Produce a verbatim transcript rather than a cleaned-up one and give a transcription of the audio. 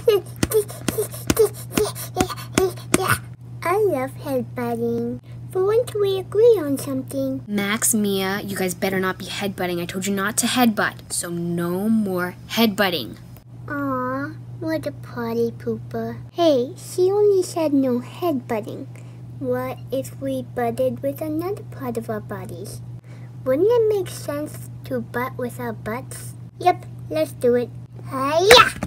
I love headbutting. For once we agree on something. Max, Mia, you guys better not be headbutting. I told you not to headbutt, so no more headbutting. Aw, what a party pooper. Hey, she only said no headbutting. What if we butted with another part of our bodies? Wouldn't it make sense to butt with our butts? Yep, let's do it. Hiya!